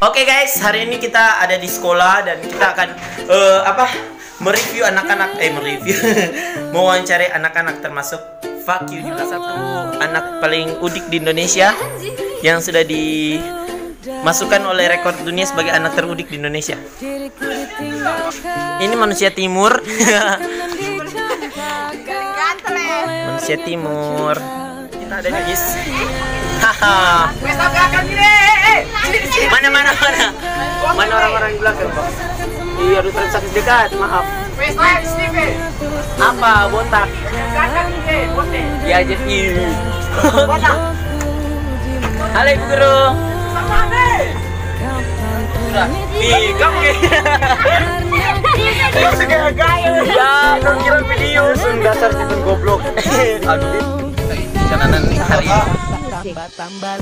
Oke guys, hari ini kita ada di sekolah dan kita akan mereview anak-anak, mewawancari anak-anak termasuk Fuck You juga satu anak paling udik di Indonesia yang sudah dimasukkan oleh rekor dunia sebagai anak terudik di Indonesia. Ini manusia timur. Manusia timur. Kita ada di guys. Haha. Mana orang-orang di belakang, Pak? Iya, harus transaksi dekat, maaf. Apa, botak? Ya, jadi halo Ibu Guru. Udah, kamu ya, dong kira video dasar sistem goblok. Aduh, jalanan hari tambah.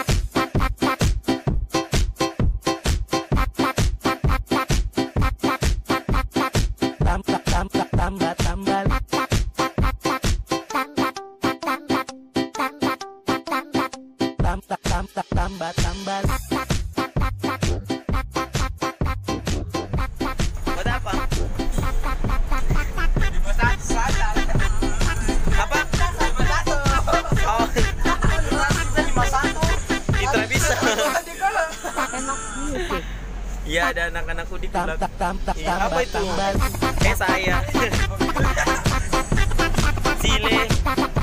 Iya, ada anak-anak udik di belakang. Iya, apa itu? Kayak saya. Sile.